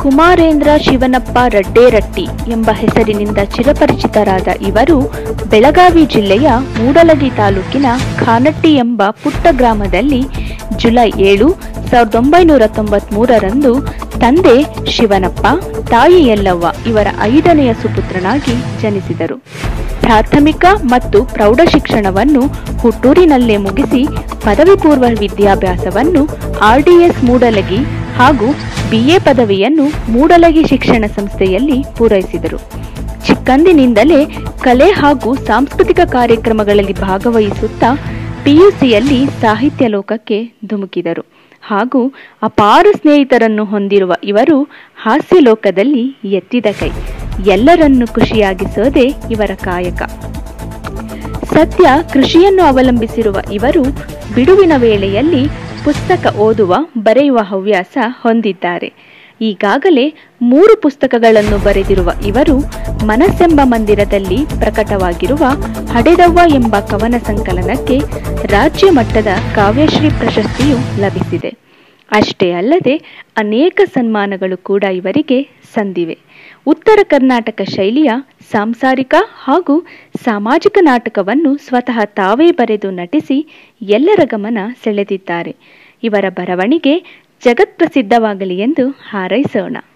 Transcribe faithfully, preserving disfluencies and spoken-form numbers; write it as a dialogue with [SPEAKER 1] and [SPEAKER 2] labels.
[SPEAKER 1] ಕುಮಾರೇಂದ್ರ ಶಿವನಪ್ಪ ರಡ್ಡೇರಟ್ಟಿ ಎಂಬ ಹೆಸರಿನಿಂದ ಚಿರಪರಿಚಿತರಾದ ಇವರು ಬೆಳಗಾವಿ ಜಿಲ್ಲೆಯ ಮೂಡಲಗಿ ತಾಲೂಕಿನ ಖಾನಟ್ಟಿ ಎಂಬ ಪುಟ್ಟ ಗ್ರಾಮದಲ್ಲಿ ಜುಲೈ ಏಳು ಸಾವಿರದ ಒಂಬೈನೂರ ತೊಂಬತ್ಮೂರರಂದು ತಂದೆ ಶಿವನಪ್ಪ, ತಾಯಿ ಯಲ್ಲವ್ವ ಇವರ ಐದನೆಯ ಸುಪುತ್ರನಾಗಿ ಜನಿಸಿದರು. ಪ್ರಾಥಮಿಕ ಮತ್ತು ಪ್ರೌಢ ಶಿಕ್ಷಣವನ್ನು ಹುಟ್ಟೂರಿನಲ್ಲೇ ಮುಗಿಸಿ ಪದವಿ ಪೂರ್ವ ವಿದ್ಯಾಭ್ಯಾಸವನ್ನು ಆರ್ಡಿಎಸ್ ಮೂಡಲಗಿ ಹಾಗೂ ಬಿಎ ಪದವಿಯನ್ನು ಮೂಡಲಗಿ ಶಿಕ್ಷಣ ಸಂಸ್ಥೆಯಲ್ಲಿ ಪೂರೈಸಿದರು. ಚಿಕ್ಕಂದಿನಿಂದಲೇ ಕಲೆ ಹಾಗೂ ಸಾಂಸ್ಕೃತಿಕ ಕಾರ್ಯಕ್ರಮಗಳಲ್ಲಿ ಭಾಗವಹಿಸುತ್ತಾ ಪಿಯುಸಿಯಲ್ಲಿ ಸಾಹಿತ್ಯ ಲೋಕಕ್ಕೆ ಧುಮುಕಿದರು ಹಾಗೂ ಅಪಾರ ಸ್ನೇಹಿತರನ್ನು ಹೊಂದಿರುವ ಇವರು ಹಾಸ್ಯ ಲೋಕದಲ್ಲಿ ಎತ್ತಿದ ಕೈ. ಎಲ್ಲರನ್ನು ಖುಷಿಯಾಗಿಸೋದೇ ಇವರ ಕಾಯಕ. ಸದ್ಯ ಕೃಷಿಯನ್ನು ಅವಲಂಬಿಸಿರುವ ಇವರು ಬಿಡುವಿನ ವೇಳೆಯಲ್ಲಿ ಪುಸ್ತಕ ಓದುವ, ಬರೆಯುವ ಹವ್ಯಾಸ ಹೊಂದಿದ್ದಾರೆ. ಈಗಾಗಲೇ ಮೂರು ಪುಸ್ತಕಗಳನ್ನು ಬರೆದಿರುವ ಇವರು ಮನಸ್ಸೆಂಬ ಮಂದಿರದಲ್ಲಿ ಪ್ರಕಟವಾಗಿರುವ ಹಡೆದವ್ವ ಎಂಬ ಕವನ ಸಂಕಲನಕ್ಕೆ ರಾಜ್ಯ ಮಟ್ಟದ ಕಾವ್ಯಶ್ರೀ ಪ್ರಶಸ್ತಿಯು ಲಭಿಸಿದೆ. ಅಷ್ಟೇ ಅಲ್ಲದೆ ಅನೇಕ ಸನ್ಮಾನಗಳು ಕೂಡ ಇವರಿಗೆ ಸಂದಿವೆ. ಉತ್ತರ ಕರ್ನಾಟಕ ಶೈಲಿಯ ಸಾಂಸಾರಿಕ ಹಾಗೂ ಸಾಮಾಜಿಕ ನಾಟಕವನ್ನು ಸ್ವತಃ ತಾವೇ ಬರೆದು ನಟಿಸಿ ಎಲ್ಲರ ಗಮನ ಸೆಳೆದಿದ್ದಾರೆ. ಇವರ ಬರವಣಿಗೆ ಜಗತ್ಪ್ರಸಿದ್ಧವಾಗಲಿ ಎಂದು ಹಾರೈಸೋಣ.